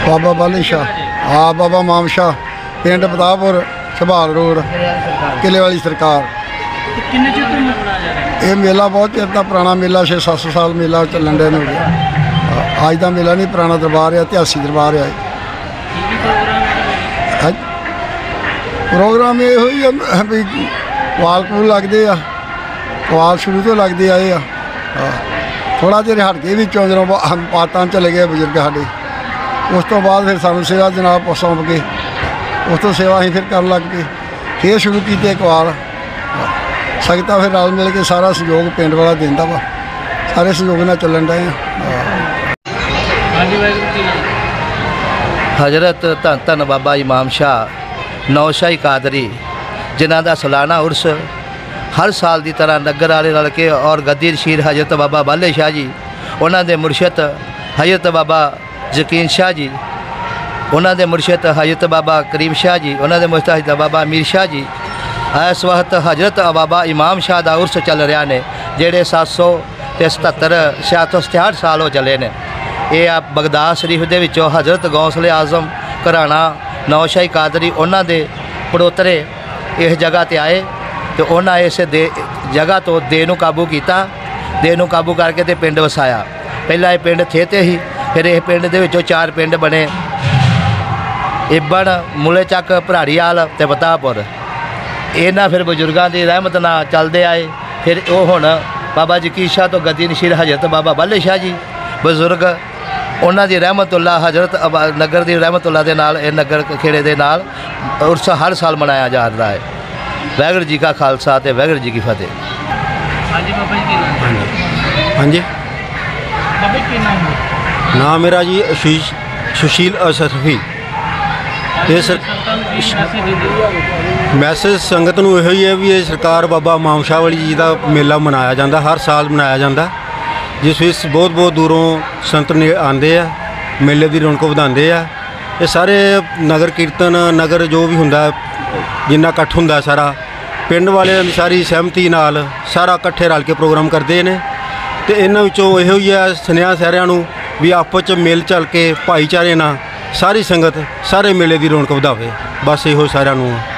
बाबा बाली शाह, हाँ बाबा माम शाह, पिंड बदापुर, छबाल रोड, किले वाली सरकार। ये मेला बहुत चिर का पुराना मेला, 600-700 साल मेला चलन डे हो गया। अज का मेला नहीं, पुराना दरबार है, इतिहासी दरबार है। प्रोग्राम ये भी वाल कूल लगते हैं, वाल शुरू तो लगते आए आ। थोड़ा चिर हट के भी चौंजरों पातां चले गए बुजुर्ग साडे, उस तो बाद फिर सानू सेवा जनाब सौंप के उस तो सेवा असीं फिर कर लग पे, फिर शुरू कीते कवाल। सकता फिर रल मिल के सारा सहयोग पिंड वाला देंदा वा, सारे सहयोग नाल चलन डे आ। हजरत धन धन बाबा इमाम शाह नौशाही कादरी जिन्हां दा सालाना उर्स हर साल की तरह नगर वाले रल के और गद्दी रशीद हजरत बाबा बाले शाह जी, उन्हां दे मुर्शद हजरत बाबा यकीन शाह जी, उन्हां दे मुर्शद हजरत बाबा करीम शाह जी, उन्हां दे मुर्शद बाबा अमीर शाह जी। इस वक्त हजरत बाबा इमाम शाह का उर्स चल रहा ने, जेड़े 777 साल हो चले ने। ये आप बगदाद शरीफ दे विचों हजरत गौसले आजम घराना नौशाही कादरी उन्हां दे पड़ोतरे इस जगह ते आए, तो उन्हें इस जगह तो दे नूं काबू किया, दे नूं काबू करके ते पिंड वसाया। पहला ये पिंड थे ते ही, फिर इस पिंड दे विचों 4 पिंड बने, इबन, मुलेचक, भराड़ीआल ते बतापुर। इन्हां फिर बजुर्गों की रहमत नाल चलते आए। फिर वो हुण बाबा यकीन शाह तो गद्दी नशीर हजरत बाबा बाले शाह जी बजुर्ग, उन्हां दी रहमतुल्लाह हजरत नगर की रहमतुल्लाह दे नाल इह नगर खेड़े दे नाल उर्स हर साल मनाया जा रहा है। वाहिगुरू जी का खालसा ते वाहिगुरू जी की फतेह। हाँ जी बाबा जी, हाँ जी, बाबा की नाम है? नाम मेरा जी सुशील असरफी। ये सर मैसेज संगत नूं इहो ही है भी ये सरकार बाबा इमाम शाह वाली जी का मेला मनाया जाता, हर साल मनाया जाता, जिस विच बहुत बहुत दूरों संत ने आते हैं, मेले की रौनक वधाते हैं। ये सारे नगर कीर्तन नगर जो भी हुंदा जिन्ना इकट्ठ हुंदा सारा पिंड वाले सारी सहमति नाल सारा इकट्ठे रल के प्रोग्राम करते हैं। तो इन्हां विचों इहो ही है सुनिया सारिਆਂ ਨੂੰ भी आपस च मिल चल के भाईचारे नाल सारी संगत सारे मेले की रौनक वधावे, बस इहो सारिਆਂ ਨੂੰ।